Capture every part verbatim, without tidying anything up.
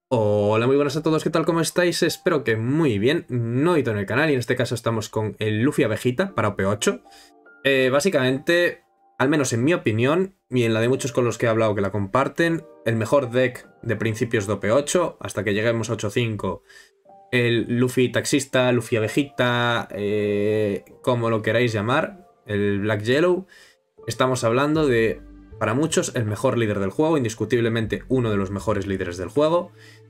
Hola, muy buenas a todos, ¿qué tal? ¿Cómo estáis? Espero que muy bien. Noito en el canal y en este caso estamos con el Luffy abejita para O P ocho. Eh, básicamente, al menos en mi opinión, y en la de muchos con los que he hablado que la comparten, el mejor deck de principios de O P ocho, hasta que lleguemos a ocho punto cinco. El Luffy taxista, Luffy abejita, eh, como lo queráis llamar, el Black Yellow. Estamos hablando de, para muchos, el mejor líder del juego, indiscutiblemente uno de los mejores líderes del juego,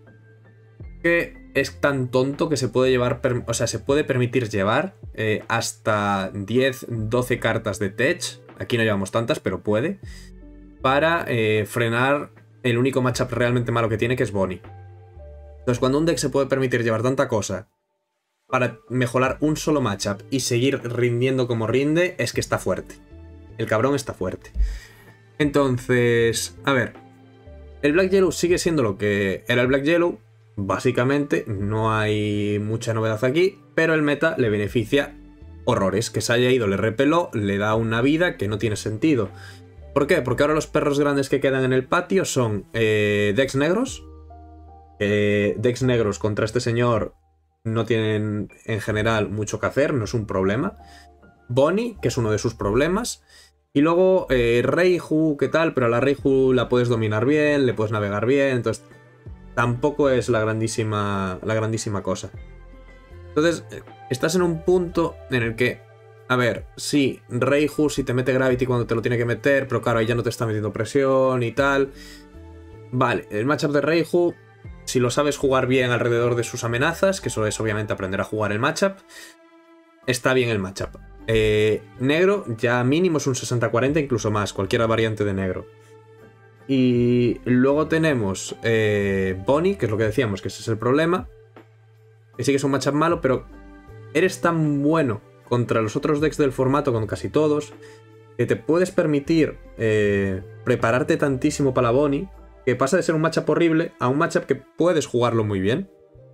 que es tan tonto que se puede llevar, o sea, se puede permitir llevar eh, hasta diez, doce cartas de tech, aquí no llevamos tantas, pero puede, para eh, frenar el único matchup realmente malo que tiene, que es Bonnie. Entonces, cuando un deck se puede permitir llevar tanta cosa para mejorar un solo matchup y seguir rindiendo como rinde, es que está fuerte. El cabrón está fuerte. Entonces, a ver, el Black Yellow sigue siendo lo que era el Black Yellow. Básicamente, no hay mucha novedad aquí, pero el meta le beneficia horrores. Que se haya ido le repeló, le da una vida que no tiene sentido. ¿Por qué? Porque ahora los perros grandes que quedan en el patio son eh, decks negros. Eh, decks negros contra este señor no tienen en general mucho que hacer, no es un problema. Bonnie, que es uno de sus problemas. Y luego eh, Reiju, ¿qué tal? Pero a la Reiju la puedes dominar bien, le puedes navegar bien, entonces tampoco es la grandísima, la grandísima cosa. Entonces, estás en un punto en el que, a ver, sí, Reiju si te mete Gravity cuando te lo tiene que meter, pero claro, ahí ya no te está metiendo presión y tal. Vale, el matchup de Reiju, si lo sabes jugar bien alrededor de sus amenazas, que eso es obviamente aprender a jugar el matchup, está bien el matchup. Eh, negro ya mínimo es un sesenta cuarenta, incluso más, cualquier variante de negro. Y luego tenemos eh, Bonnie, que es lo que decíamos, que ese es el problema. Que sí que es un matchup malo, pero eres tan bueno contra los otros decks del formato, con casi todos, que te puedes permitir eh, prepararte tantísimo para la Bonnie, que pasa de ser un matchup horrible a un matchup que puedes jugarlo muy bien.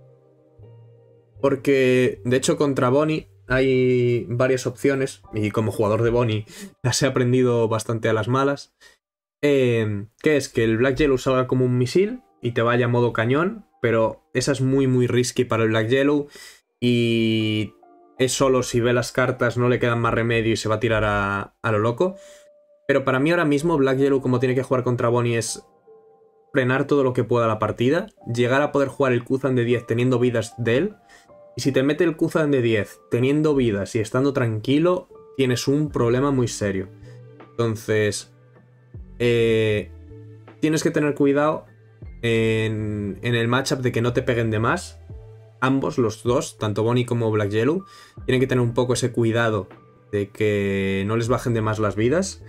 Porque, de hecho, contra Bonnie hay varias opciones, y como jugador de Bonnie las he aprendido bastante a las malas. Eh, que es que el Black Yellow salga como un misil y te vaya a modo cañón, pero esa es muy muy risky para el Black Yellow y es solo si ve las cartas, no le quedan más remedio y se va a tirar a, a lo loco. Pero para mí ahora mismo Black Yellow, como tiene que jugar contra Bonnie, es frenar todo lo que pueda la partida, llegar a poder jugar el Kuzan de diez teniendo vidas de él, y si te mete el Kuzan de diez teniendo vidas y estando tranquilo, tienes un problema muy serio. Entonces Eh, tienes que tener cuidado en, en el matchup de que no te peguen de más. Ambos, los dos, tanto Bonnie como Black Yellow, tienen que tener un poco ese cuidado de que no les bajen de más las vidas.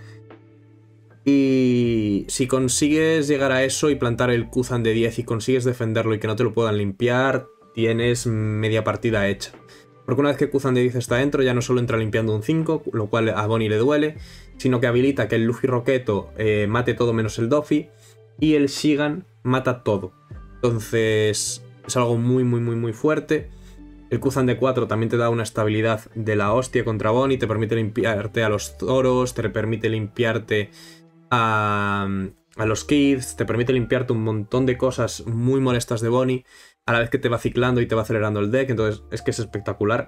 Y si consigues llegar a eso y plantar el Kuzan de diez y consigues defenderlo y que no te lo puedan limpiar, tienes media partida hecha. Porque una vez que Kuzan de diez está dentro, ya no solo entra limpiando un cinco, lo cual a Bonnie le duele, sino que habilita que el Luffy Roqueto eh, mate todo menos el Doffy, y el Shigan mata todo. Entonces es algo muy muy muy muy fuerte. El Kuzan de cuatro también te da una estabilidad de la hostia contra Bonnie, te permite limpiarte a los toros, te permite limpiarte a, a los Kids, te permite limpiarte un montón de cosas muy molestas de Bonnie, a la vez que te va ciclando y te va acelerando el deck, entonces es que es espectacular.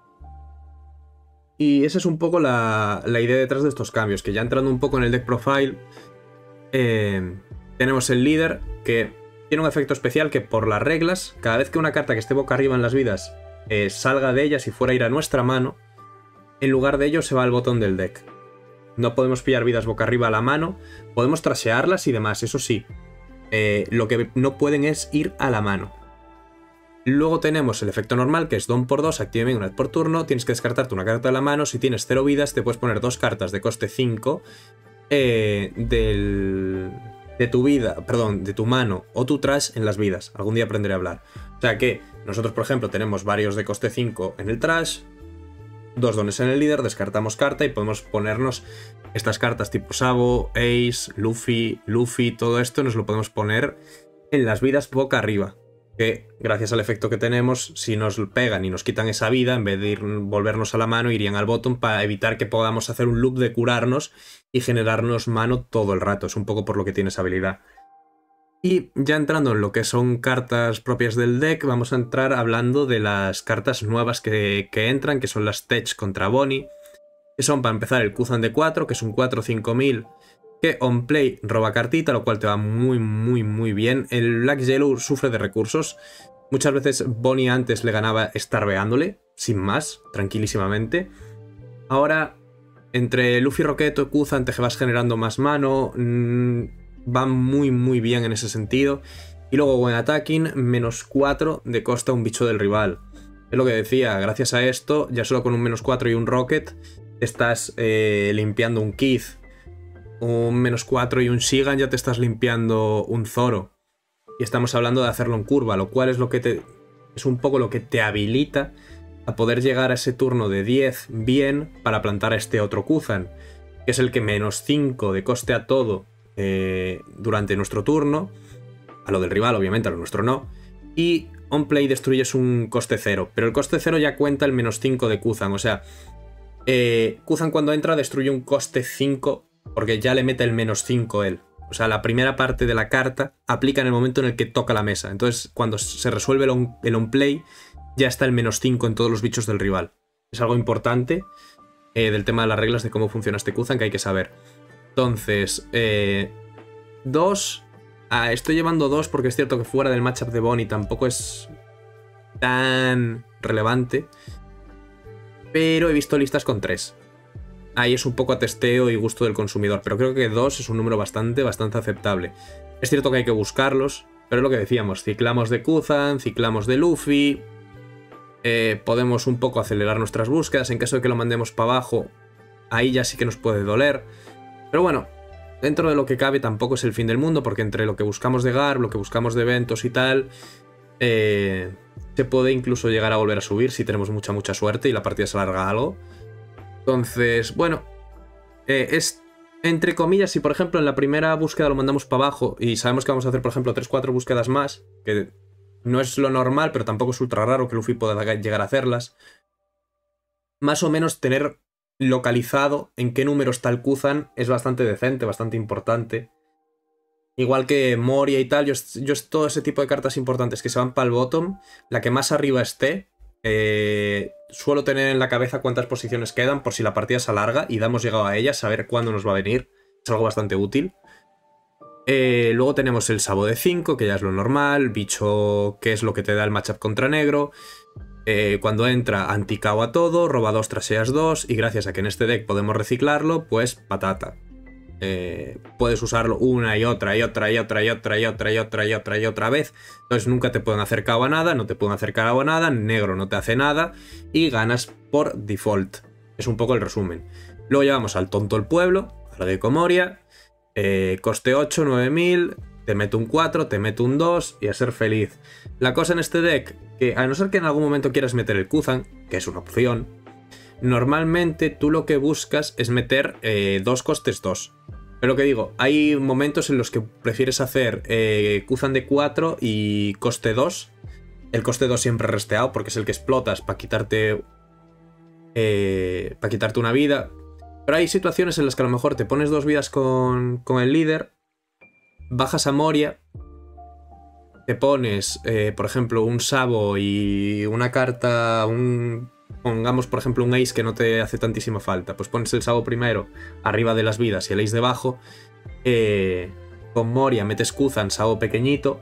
Y esa es un poco la, la idea detrás de estos cambios, que ya entrando un poco en el deck profile, eh, tenemos el líder, que tiene un efecto especial que por las reglas, cada vez que una carta que esté boca arriba en las vidas eh, salga de ellas y fuera a ir a nuestra mano, en lugar de ello se va al botón del deck. No podemos pillar vidas boca arriba a la mano, podemos trashearlas y demás, eso sí. Eh, lo que no pueden es ir a la mano. Luego tenemos el efecto normal, que es dos por dos, activa una vez por turno, tienes que descartarte una carta de la mano, si tienes cero vidas te puedes poner dos cartas de coste cinco eh, del, de tu vida, perdón, de tu mano o tu trash en las vidas. Algún día aprenderé a hablar. O sea que nosotros, por ejemplo, tenemos varios de coste cinco en el trash, dos dones en el líder, descartamos carta y podemos ponernos estas cartas tipo Sabo, Ace, Luffy, Luffy, todo esto nos lo podemos poner en las vidas boca arriba. Que gracias al efecto que tenemos, si nos pegan y nos quitan esa vida, en vez de ir, volvernos a la mano, irían al bottom para evitar que podamos hacer un loop de curarnos y generarnos mano todo el rato. Es un poco por lo que tiene esa habilidad. Y ya entrando en lo que son cartas propias del deck, vamos a entrar hablando de las cartas nuevas que, que entran, que son las Tech contra Bonnie, que son para empezar el Kuzan de cuatro, que es un cuatro cinco mil, que on play roba cartita, lo cual te va muy muy muy bien. El Black Yellow sufre de recursos. Muchas veces Bonnie antes le ganaba starveándole, sin más, tranquilísimamente. Ahora, entre Luffy Roqueto y Kuzan te vas generando más mano, mmm, va muy muy bien en ese sentido. Y luego when attacking, menos cuatro de costa a un bicho del rival. Es lo que decía, gracias a esto, ya solo con un menos cuatro y un Rocket, estás eh, limpiando un Keith. Un menos cuatro y un Shigan ya te estás limpiando un Zoro. Y estamos hablando de hacerlo en curva, lo cual es lo que te es un poco lo que te habilita a poder llegar a ese turno de diez bien para plantar a este otro Kuzan, que es el que menos cinco de coste a todo eh, durante nuestro turno, a lo del rival obviamente, a lo nuestro no, y on play destruyes un coste cero, pero el coste cero ya cuenta el menos cinco de Kuzan, o sea, eh, Kuzan cuando entra destruye un coste cinco porque ya le mete el menos cinco él. O sea, la primera parte de la carta aplica en el momento en el que toca la mesa. Entonces, cuando se resuelve el on, el on play, ya está el menos cinco en todos los bichos del rival. Es algo importante eh, del tema de las reglas de cómo funciona este Kuzan que hay que saber. Entonces, eh, dos. Ah, estoy llevando dos porque es cierto que fuera del matchup de Bonnie tampoco es tan relevante. Pero he visto listas con tres. Ahí es un poco a testeo y gusto del consumidor, pero creo que dos es un número bastante, bastante aceptable. Es cierto que hay que buscarlos, pero es lo que decíamos, ciclamos de Kuzan, ciclamos de Luffy, eh, podemos un poco acelerar nuestras búsquedas, en caso de que lo mandemos para abajo, ahí ya sí que nos puede doler. Pero bueno, dentro de lo que cabe tampoco es el fin del mundo, porque entre lo que buscamos de Garb, lo que buscamos de eventos y tal, eh, se puede incluso llegar a volver a subir si tenemos mucha, mucha suerte y la partida se alarga algo. Entonces, bueno, eh, es entre comillas, si por ejemplo en la primera búsqueda lo mandamos para abajo y sabemos que vamos a hacer por ejemplo tres cuatro búsquedas más, que no es lo normal, pero tampoco es ultra raro que Luffy pueda llegar a hacerlas, más o menos tener localizado en qué número está el Kuzan es bastante decente, bastante importante. Igual que Moria y tal, yo, yo todo ese tipo de cartas importantes que se van para el bottom, la que más arriba esté, Eh, suelo tener en la cabeza cuántas posiciones quedan por si la partida se alarga y damos llegado a ella, saber cuándo nos va a venir. Es algo bastante útil. Eh, luego tenemos el Sabo de cinco, que ya es lo normal, bicho que es lo que te da el matchup contra negro. Eh, cuando entra anti-K O a todo, roba dos, traseas dos y gracias a que en este deck podemos reciclarlo, pues patata. Eh, puedes usarlo una y otra y otra y otra y otra y otra y otra y otra y otra vez. Entonces nunca te pueden hacer K O a nada, no te pueden hacer K O a nada, negro no te hace nada y ganas por default. Es un poco el resumen. Luego llevamos al tonto el pueblo, a la de Comoria, eh, coste ocho, nueve mil, te meto un cuatro, te meto un dos y a ser feliz. La cosa en este deck, que a no ser que en algún momento quieras meter el Kuzan, que es una opción, normalmente tú lo que buscas es meter eh, dos costes dos. Pero lo que digo, hay momentos en los que prefieres hacer eh, Kuzan de cuatro y coste dos. El coste dos siempre resteado porque es el que explotas para quitarte eh, para quitarte una vida. Pero hay situaciones en las que a lo mejor te pones dos vidas con, con el líder, bajas a Moria, te pones, eh, por ejemplo, un Sabo y una carta, un... pongamos por ejemplo un ace que no te hace tantísima falta, pues pones el Sabo primero arriba de las vidas y el ace debajo, eh, con Moria metes Kuzan, Sabo pequeñito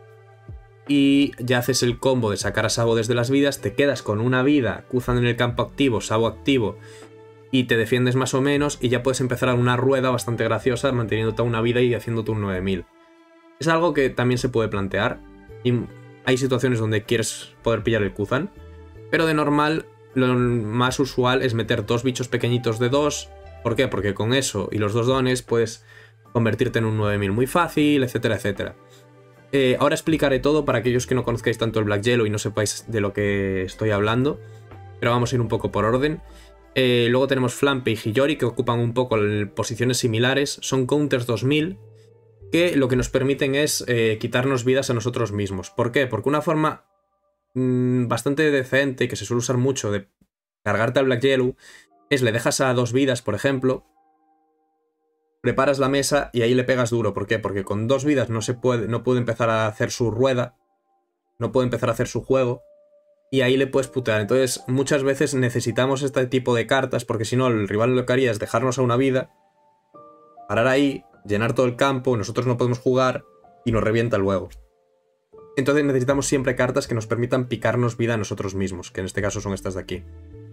y ya haces el combo de sacar a Sabo desde las vidas, te quedas con una vida, Kuzan en el campo activo, Sabo activo y te defiendes más o menos y ya puedes empezar a una rueda bastante graciosa manteniéndote una vida y haciéndote un nueve mil. Es algo que también se puede plantear y hay situaciones donde quieres poder pillar el Kuzan, pero de normal lo más usual es meter dos bichos pequeñitos de dos. ¿Por qué? Porque con eso y los dos dones puedes convertirte en un nueve mil muy fácil, etcétera, etcétera. Eh, ahora explicaré todo para aquellos que no conozcáis tanto el Black Yellow y no sepáis de lo que estoy hablando, pero vamos a ir un poco por orden. Eh, luego tenemos Flampe y Hiyori que ocupan un poco posiciones similares, son counters dos mil que lo que nos permiten es eh, quitarnos vidas a nosotros mismos. ¿Por qué? Porque una forma mmm, bastante decente y que se suele usar mucho de cargarte al Black Yellow es le dejas a dos vidas, por ejemplo, preparas la mesa y ahí le pegas duro. ¿Por qué? Porque con dos vidas no se puede, no puede empezar a hacer su rueda, no puede empezar a hacer su juego, y ahí le puedes putear. Entonces, muchas veces necesitamos este tipo de cartas, porque si no, el rival lo que haría es dejarnos a una vida, parar ahí, llenar todo el campo, nosotros no podemos jugar y nos revienta luego. Entonces necesitamos siempre cartas que nos permitan picarnos vida a nosotros mismos, que en este caso son estas de aquí.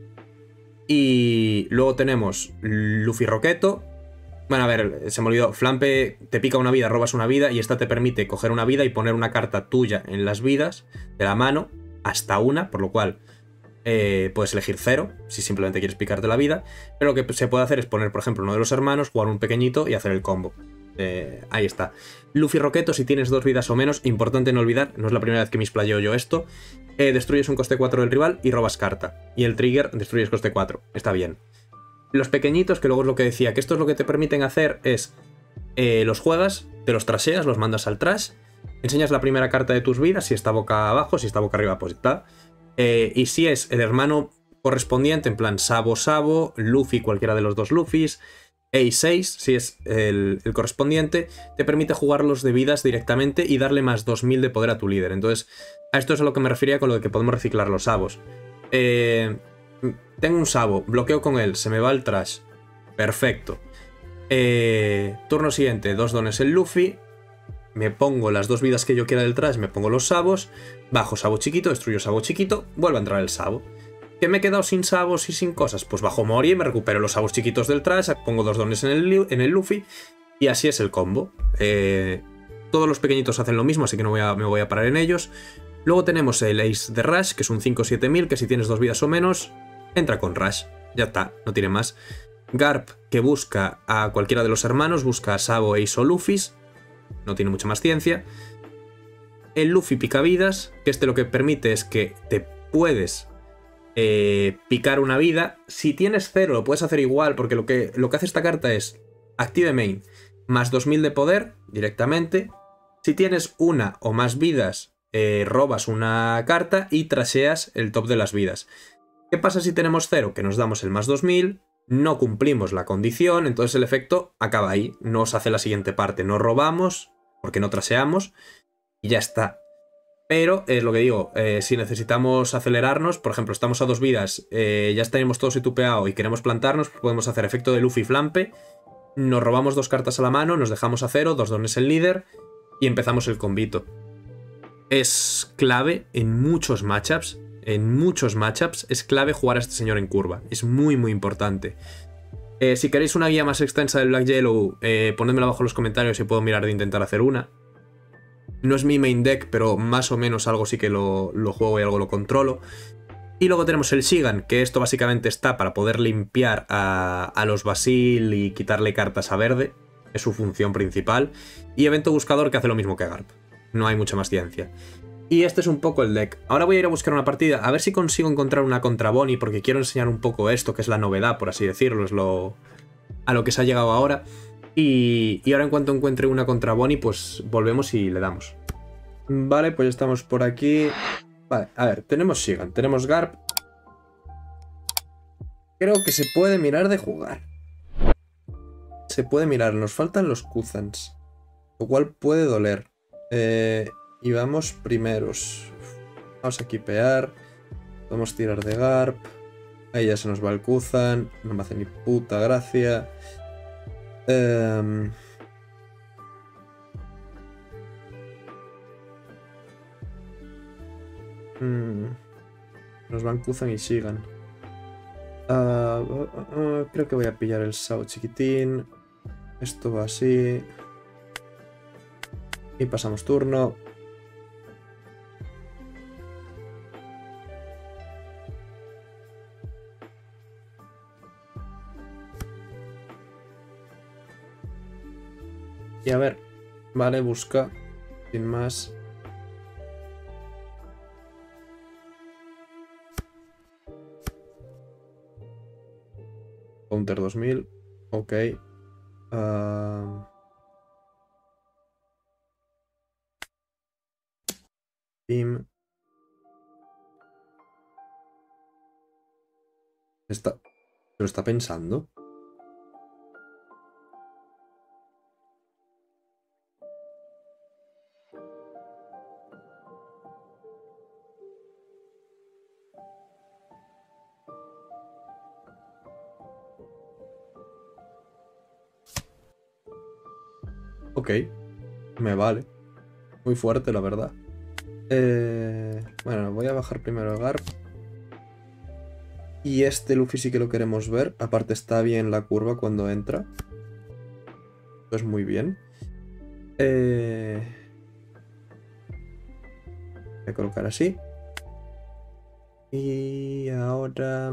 Y luego tenemos Luffy Roqueto. Bueno, a ver, se me olvidó. Flampe te pica una vida, robas una vida, y esta te permite coger una vida y poner una carta tuya en las vidas de la mano, hasta una, por lo cual eh, puedes elegir cero, si simplemente quieres picarte la vida. Pero lo que se puede hacer es poner, por ejemplo, uno de los hermanos, jugar un pequeñito y hacer el combo. Eh, ahí está. Luffy Roqueto, si tienes dos vidas o menos, importante no olvidar, no es la primera vez que me explayeo yo esto, eh, destruyes un coste cuatro del rival y robas carta. Y el trigger destruyes coste cuatro. Está bien. Los pequeñitos, que luego es lo que decía, que esto es lo que te permiten hacer es, eh, los juegas, te los trasheas, los mandas al trash, enseñas la primera carta de tus vidas, si está boca abajo, si está boca arriba, pues está. Eh, y si es el hermano correspondiente, en plan Sabo Sabo, Luffy, cualquiera de los dos Luffys, A seis, si es el, el correspondiente, te permite jugarlos de vidas directamente y darle más dos mil de poder a tu líder. Entonces, a esto es a lo que me refería con lo de que podemos reciclar los Sabos. Eh... Tengo un Sabo, bloqueo con él, se me va el trash. Perfecto. Eh, turno siguiente, dos dones el Luffy. Me pongo las dos vidas que yo quiera del trash, me pongo los Sabos. Bajo Sabo chiquito, destruyo Sabo chiquito, vuelve a entrar el Sabo. ¿Que me he quedado sin Sabos y sin cosas? Pues bajo Mori y me recupero los Sabos chiquitos del trash, pongo dos dones en el, en el Luffy, y así es el combo. Eh, todos los pequeñitos hacen lo mismo, así que no voy a, me voy a parar en ellos. Luego tenemos el Ace de Rush, que es un cinco siete mil, que si tienes dos vidas o menos, entra con Rush. Ya está, no tiene más. Garp, que busca a cualquiera de los hermanos, busca a Sabo, Ace o Luffys. No tiene mucha más ciencia. El Luffy picavidas, que este lo que permite es que te puedes eh, picar una vida. Si tienes cero, lo puedes hacer igual, porque lo que, lo que hace esta carta es active main, más dos mil de poder directamente. Si tienes una o más vidas, eh, robas una carta y trasheas el top de las vidas. ¿Qué pasa si tenemos cero? Que nos damos el más dos mil, no cumplimos la condición, entonces el efecto acaba ahí. No se hace la siguiente parte, no robamos, porque no traseamos, y ya está. Pero es lo que digo, eh, si necesitamos acelerarnos, por ejemplo, estamos a dos vidas, eh, ya tenemos todo situpeado y queremos plantarnos, pues podemos hacer efecto de Luffy Flampe, nos robamos dos cartas a la mano, nos dejamos a cero, dos dones el líder, y empezamos el combito. Es clave en muchos matchups. En muchos matchups es clave jugar a este señor en curva. Es muy muy importante. Eh, si queréis una guía más extensa del Black Yellow, eh, ponedmela abajo en los comentarios y puedo mirar de intentar hacer una. No es mi main deck, pero más o menos algo sí que lo, lo juego y algo lo controlo. Y luego tenemos el Shigan, que esto básicamente está para poder limpiar a, a los Basil y quitarle cartas a verde. Es su función principal. Y Evento Buscador, que hace lo mismo que Garp. No hay mucha más ciencia. Y este es un poco el deck. Ahora voy a ir a buscar una partida, a ver si consigo encontrar una contra Bonnie, porque quiero enseñar un poco esto, que es la novedad, por así decirlo, es lo a lo que se ha llegado ahora. Y, y ahora en cuanto encuentre una contra Bonnie, pues volvemos y le damos. Vale, pues estamos por aquí. Vale, a ver, tenemos Shigan, tenemos Garp. Creo que se puede mirar de jugar. Se puede mirar, nos faltan los Kuzans, lo cual puede doler. Eh... Y vamos primeros. Vamos a equipear. Podemos tirar de Garp. Ahí ya se nos va el Kuzan. No me hace ni puta gracia. Um... Hmm. Nos van Kuzan y Shigan. Uh, uh, uh, creo que voy a pillar el Sao chiquitín. Esto va así. Y pasamos turno. Y a ver, vale, busca, sin más. Counter dos mil, ok. Uh... Team. Está... ¿Lo está pensando? Ok, me vale. Muy fuerte, la verdad. Eh, bueno, voy a bajar primero el Garp. Y este Luffy sí que lo queremos ver. Aparte está bien la curva cuando entra. Pues muy bien. Eh... Voy a colocar así. Y ahora...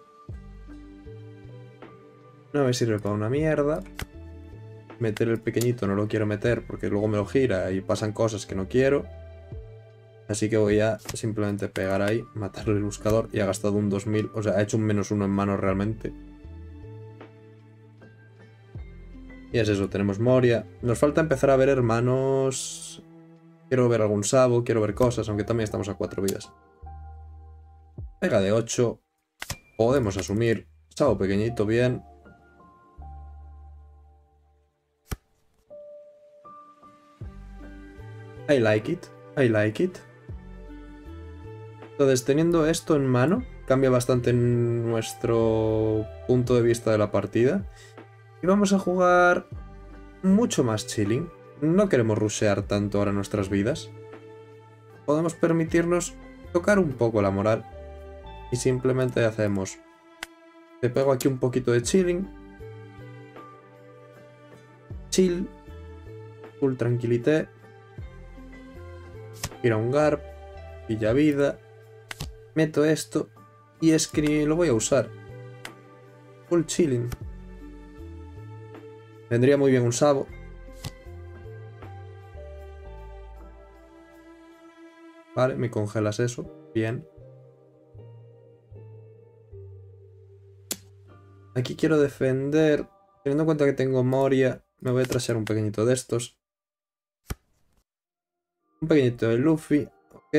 No me sirve para una mierda. Meter el pequeñito no lo quiero meter porque luego me lo gira y pasan cosas que no quiero. Así que voy a simplemente pegar ahí, matarle el buscador y ha gastado un dos mil. O sea, ha hecho un menos uno en mano realmente. Y es eso, tenemos Moria. Nos falta empezar a ver hermanos. Quiero ver algún Sabo, quiero ver cosas, aunque también estamos a cuatro vidas. Pega de ocho. Podemos asumir. Sabo pequeñito, bien. I like it, I like it. Entonces, teniendo esto en mano, cambia bastante nuestro punto de vista de la partida. Y vamos a jugar mucho más chilling. No queremos rushear tanto ahora nuestras vidas. Podemos permitirnos tocar un poco la moral. Y simplemente hacemos... Te pego aquí un poquito de chilling. Chill. Full tranquilité. Gira un Garp. Pilla vida. Meto esto. Y es que lo voy a usar. Full chilling. Vendría muy bien un Sabo. Vale, me congelas eso. Bien. Aquí quiero defender. Teniendo en cuenta que tengo Moria, me voy a trashear un pequeñito de estos. Un pequeñito de Luffy. Ok.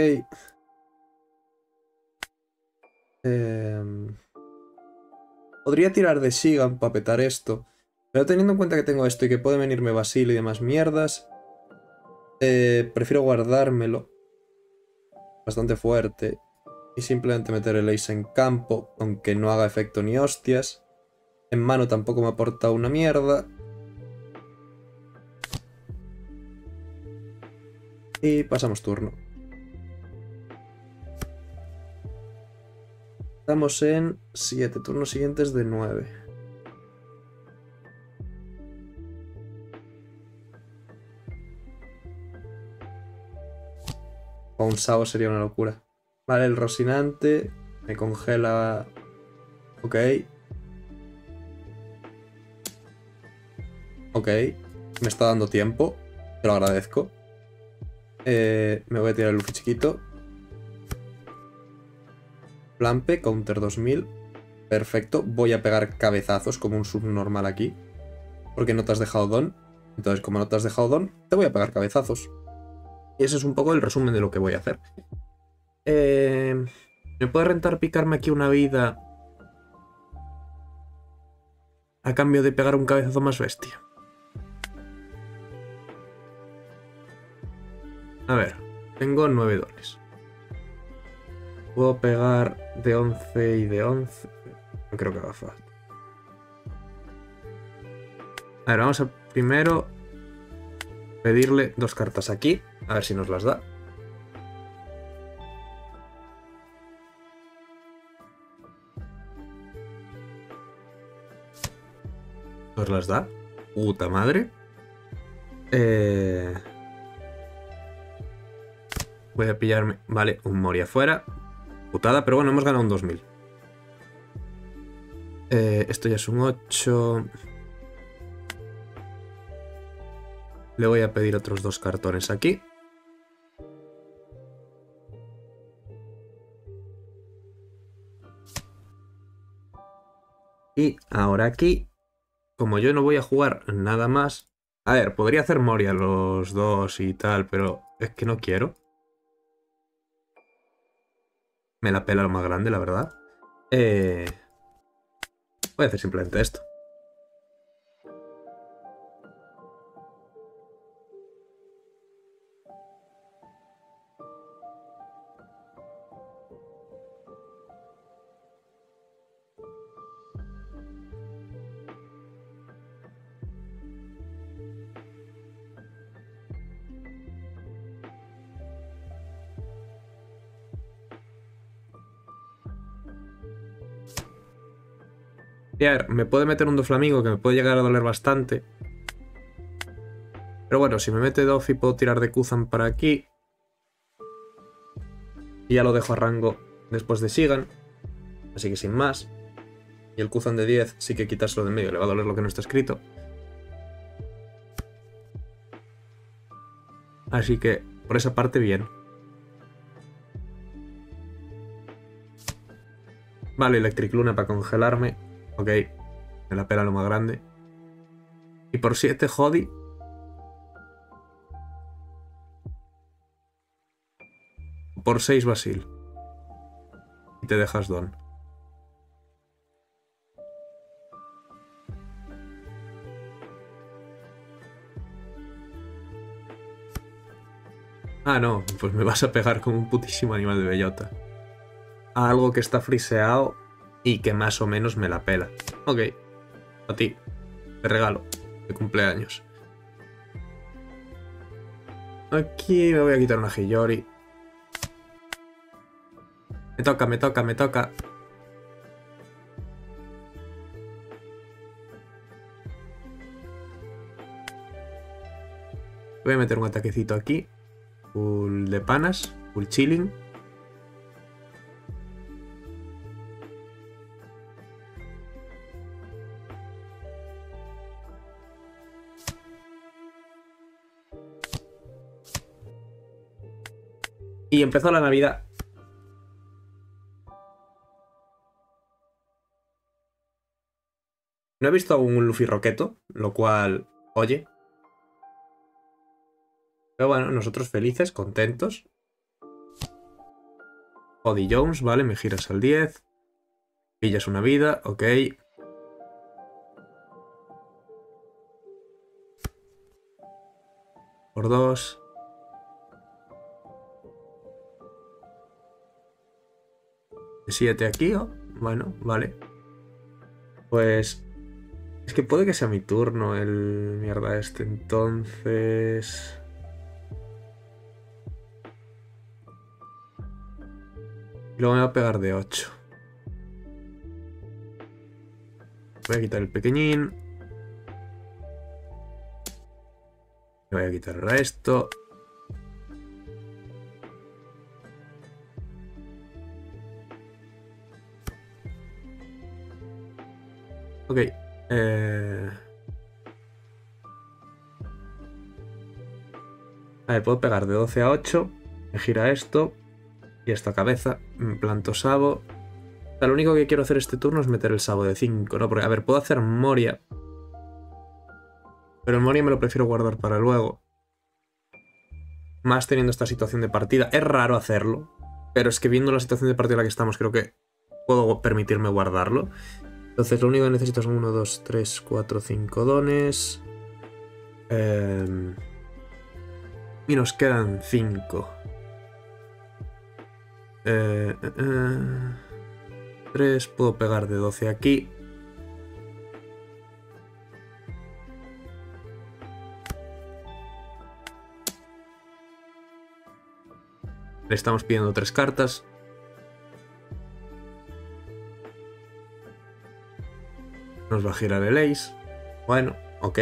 Eh... Podría tirar de Shigan para petar esto. Pero teniendo en cuenta que tengo esto y que puede venirme Basil y demás mierdas, eh, prefiero guardármelo. Bastante fuerte. Y simplemente meter el Ace en campo, aunque no haga efecto ni hostias. En mano tampoco me aporta una mierda. Y pasamos turno. Estamos en siete turnos siguientes de nueve. O un Sao sería una locura. Vale, el Rocinante me congela. Ok. Ok. Me está dando tiempo. Te lo agradezco. Eh, me voy a tirar el Luffy chiquito. Flampe, counter dos mil. Perfecto. Voy a pegar cabezazos como un subnormal aquí. Porque no te has dejado don. Entonces, como no te has dejado don, te voy a pegar cabezazos. Y ese es un poco el resumen de lo que voy a hacer. Eh, ¿Me puede rentar picarme aquí una vida a cambio de pegar un cabezazo más bestia? A ver, tengo nueve dones. Puedo pegar de once y de once. No creo que haga falta. A ver, vamos a primero pedirle dos cartas aquí. A ver si nos las da. ¿Nos las da? Puta madre. Eh... Voy a pillarme... Vale, un Moria fuera. Putada, pero bueno, hemos ganado un dos mil. Eh, esto ya es un ocho. Le voy a pedir otros dos cartones aquí. Y ahora aquí, como yo no voy a jugar nada más... A ver, podría hacer Moria los dos y tal, pero es que no quiero. Me la pela lo más grande, la verdad. Eh... Voy a hacer simplemente esto. Y a ver, me puede meter un Doflamingo que me puede llegar a doler bastante. Pero bueno, si me mete Dofi puedo tirar de Kuzan para aquí. Y ya lo dejo a rango después de Sigan. Así que sin más. Y el Kuzan de diez sí que quitárselo de en medio, le va a doler lo que no está escrito. Así que por esa parte bien. Vale, Electric Luna para congelarme. Ok, me la pela lo más grande. Y por siete Jodi. Por seis Basil. Y te dejas Don. Ah, no, pues me vas a pegar como un putísimo animal de bellota. A algo que está friseado y que más o menos me la pela. Ok, a ti. Te regalo. De cumpleaños. Aquí me voy a quitar una Hiyori. Me toca, me toca, me toca. Voy a meter un ataquecito aquí. Full de panas. Full chilling. Y empezó la Navidad. No he visto aún un Luffy Roqueto, lo cual, oye. Pero bueno, nosotros felices, contentos. Jody Jones, vale, me giras al diez. Pillas una vida, ok. Por dos. De siete aquí, oh. Bueno, vale. Pues... Es que puede que sea mi turno el mierda este, entonces... Y luego me va a pegar de ocho. Voy a quitar el pequeñín. Me voy a quitar ahora esto. Ok. Eh... A ver, puedo pegar de doce a ocho. Me gira esto. Y esta cabeza. Me planto Sabo. O sea, lo único que quiero hacer este turno es meter el Sabo de cinco, ¿no? Porque, a ver, puedo hacer Moria. Pero el Moria me lo prefiero guardar para luego. Más teniendo esta situación de partida. Es raro hacerlo. Pero es que viendo la situación de partida en la que estamos, creo que puedo permitirme guardarlo. Entonces lo único que necesito son uno, dos, tres, cuatro, cinco dones. Eh, y nos quedan cinco. Eh, eh, eh, tres, puedo pegar de doce aquí. Le estamos pidiendo tres cartas. Nos va a girar el ace. Bueno, ok.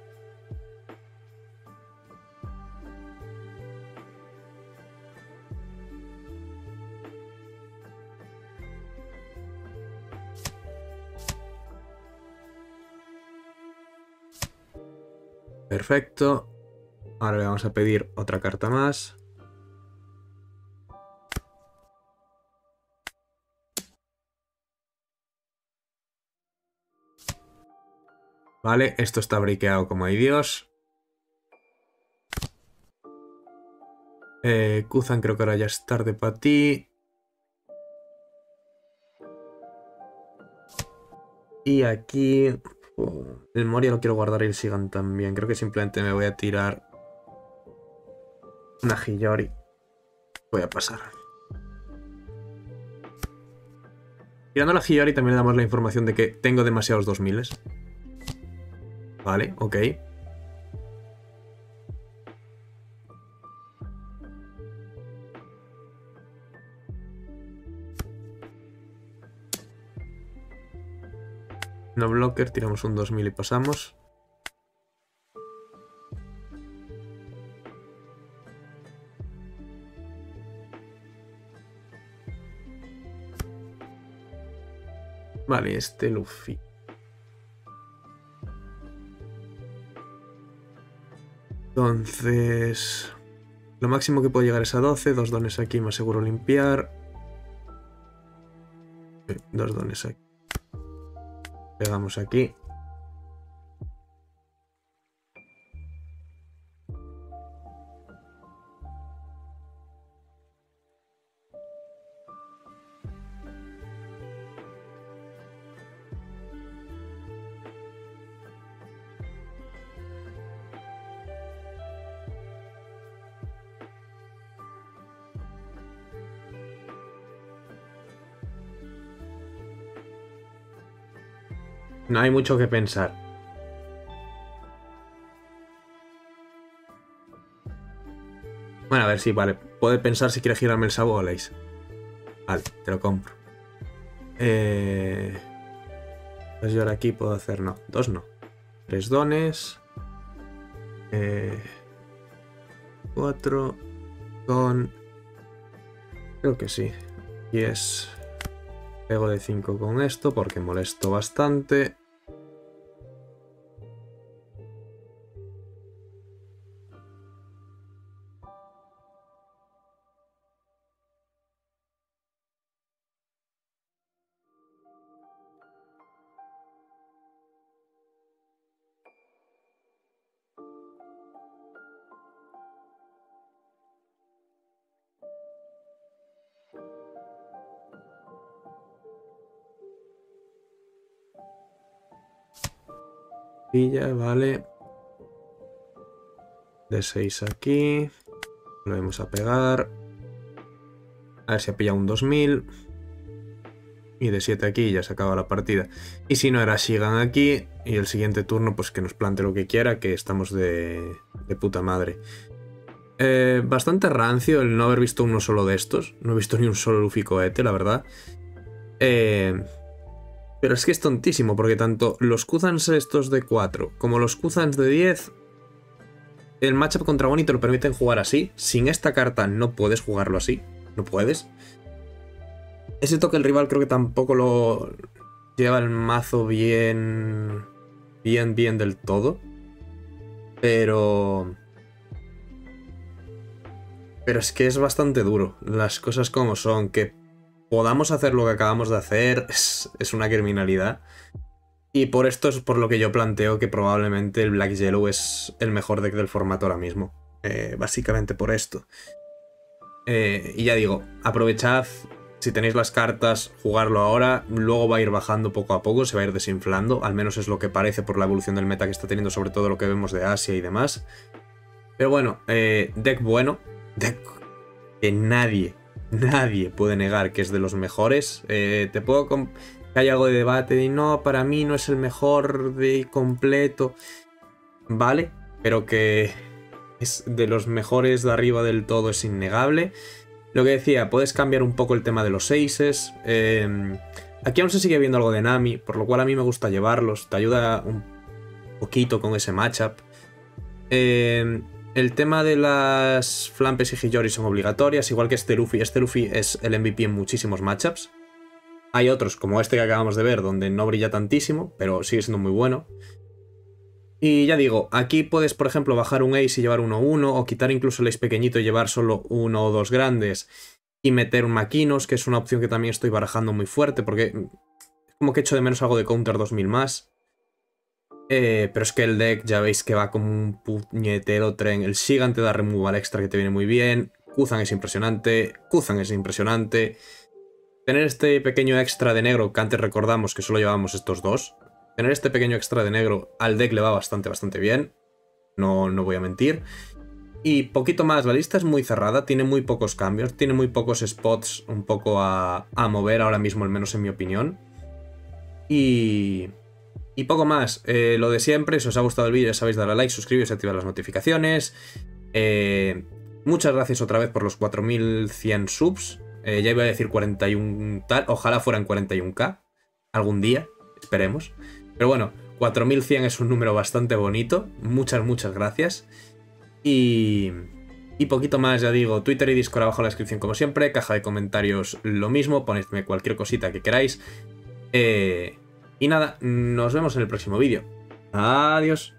Perfecto. Ahora le vamos a pedir otra carta más. Vale, esto está briqueado como hay Dios. Eh, Kuzan creo que ahora ya es tarde para ti. Y aquí... Uh, el Moria lo quiero guardar y el Sigan también. Creo que simplemente me voy a tirar una Hiyori. Voy a pasar. Tirando la Hiyori también le damos la información de que tengo demasiados dos miles. Vale, ok. No blocker, tiramos un dos mil y pasamos. Vale, este Luffy. Entonces... Lo máximo que puedo llegar es a doce. Dos dones aquí, me aseguro limpiar. Dos dones aquí. Pegamos aquí. No hay mucho que pensar. Bueno, a ver si, vale. Puede pensar si quiere girarme el sabo o el ace. Vale, te lo compro. Eh... Pues yo ahora aquí puedo hacer, no, dos no. Tres dones. Eh... Cuatro. Con... Creo que sí. Y es... Pego de cinco con esto porque molesto bastante. Pilla, vale. De seis aquí. Volvemos a pegar. A ver si ha pillado un dos mil. Y de siete aquí ya se acaba la partida. Y si no era Shigan aquí. Y el siguiente turno pues que nos plante lo que quiera. Que estamos de, de puta madre. Eh, bastante rancio el no haber visto uno solo de estos. No he visto ni un solo Luffy cohete, la verdad. Eh... Pero es que es tontísimo, porque tanto los Kuzans estos de cuatro como los Kuzans de diez, el matchup contra Bonnie te lo permiten jugar así. Sin esta carta no puedes jugarlo así. No puedes. Ese toque el rival creo que tampoco lo lleva el mazo bien... Bien, bien del todo. Pero... Pero es que es bastante duro. Las cosas como son, que... podamos hacer lo que acabamos de hacer es, es una criminalidad. Y por esto es por lo que yo planteo que probablemente el Black Yellow es el mejor deck del formato ahora mismo. Eh, básicamente por esto. Eh, y ya digo, aprovechad, si tenéis las cartas, jugarlo ahora. Luego va a ir bajando poco a poco, se va a ir desinflando. Al menos es lo que parece por la evolución del meta que está teniendo, sobre todo lo que vemos de Asia y demás. Pero bueno, eh, deck bueno. Deck que nadie... Nadie puede negar que es de los mejores. Eh, te puedo... que hay algo de debate de no, para mí no es el mejor de completo. Vale, pero que es de los mejores de arriba del todo es innegable. Lo que decía, puedes cambiar un poco el tema de los aces. Eh, aquí aún se sigue viendo algo de Nami, por lo cual a mí me gusta llevarlos. Te ayuda un poquito con ese matchup. Eh... El tema de las Flampes y Hiyori son obligatorias, igual que este Luffy. Este Luffy es el M V P en muchísimos matchups. Hay otros, como este que acabamos de ver, donde no brilla tantísimo, pero sigue siendo muy bueno. Y ya digo, aquí puedes, por ejemplo, bajar un ace y llevar uno uno, o quitar incluso el ace pequeñito y llevar solo uno o dos grandes, y meter un Maquinos, que es una opción que también estoy barajando muy fuerte, porque es como que echo de menos algo de counter dos mil más. Eh, pero es que el deck ya veis que va como un puñetero tren. El Shigan te da removal extra que te viene muy bien. Kuzan es impresionante. Kuzan es impresionante. Tener este pequeño extra de negro, que antes recordamos que solo llevábamos estos dos. Tener este pequeño extra de negro al deck le va bastante, bastante bien. No, no voy a mentir. Y poquito más, la lista es muy cerrada, tiene muy pocos cambios, tiene muy pocos spots un poco a, a mover ahora mismo, al menos en mi opinión. Y... Y poco más, eh, lo de siempre, si os ha gustado el vídeo ya sabéis darle a like, suscribiros y activar las notificaciones. Eh, muchas gracias otra vez por los cuatro mil cien subs. Eh, ya iba a decir cuarenta y uno tal, ojalá fueran cuarenta y uno K algún día, esperemos. Pero bueno, cuatro mil cien es un número bastante bonito. Muchas, muchas gracias. Y... Y poquito más, ya digo, Twitter y Discord abajo en la descripción como siempre, caja de comentarios lo mismo, ponedme cualquier cosita que queráis. Eh, y nada, nos vemos en el próximo vídeo. Adiós.